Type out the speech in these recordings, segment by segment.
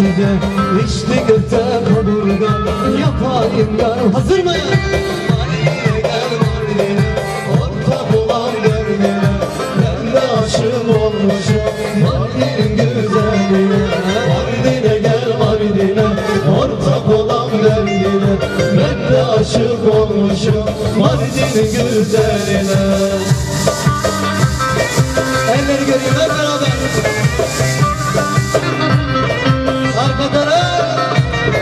size içti gökte kaburgan yapayım yar. Hazır mı? Mardin'e gel Mardin'e, ortak olan derdine, ben de aşık olmuşum Mardin'in güzeline. Mardin'e gel Mardin'e, ortak olan derdine, ben de aşık olmuşum Mardin'in güzeline. Elleri göreyim hep beraber. Arka taraf.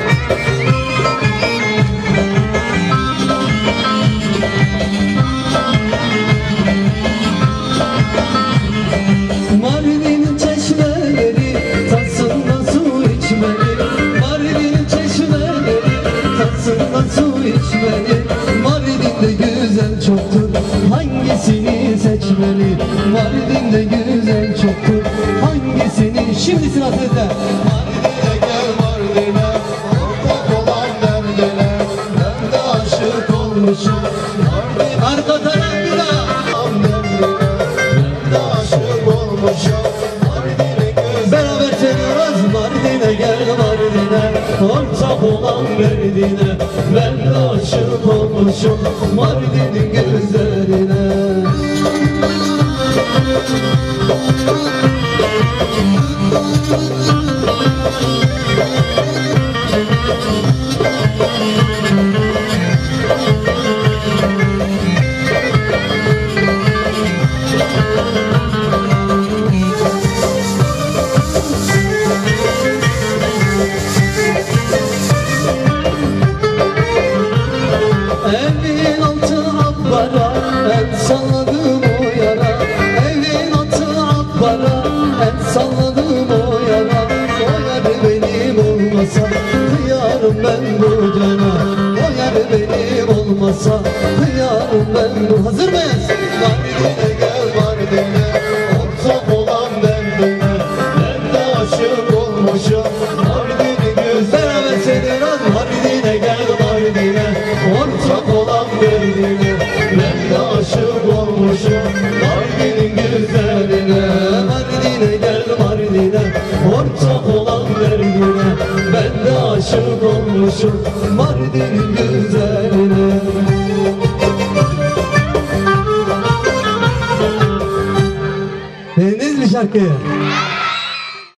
Mardin'in çeşmeleri tatsında su içmeli. Mardin'in çeşmeleri tatsında su içmeli. Mardin'de güzel çoktur, hangisini seçmeli? Mardin'de güzel çoktur, hangisini? Şimdi sıra sizde. Mardin'e gel Mardin'e, ortak olan derdine, ben de aşık olmuşum Mardin'e. Arka taraf bir daha. Ben de aşık olmuşum Mardin'e güzel. Beraber söylüyoruz. Mardin'e gel Mardin'e, ortak olan derdine, ben de aşık olmuşum Mardin'in güzeline. Evin altı abbara, el salladım o yara. Evin altı abbara, el salladım o yara. O yar benim olmasa kıyarım ben bu cana. O yar benim olmasa kıyarım ben bu. Hazır mıyız? Mardin'e gel Mardin'e, ortak olan derdine, ben de aşık olmuşum Mardin'in güzel. Beraber söylüyoruz. Mardin'e gel Mardin'e, ortak olan derdine, ben de aşık olmuşum Mardin'in güzeline. Mardin'e gel Mardin'e, ortak olan derdine, ben de aşık olmuşum Mardin'in güzeline. Beğendiniz mi şarkıyı?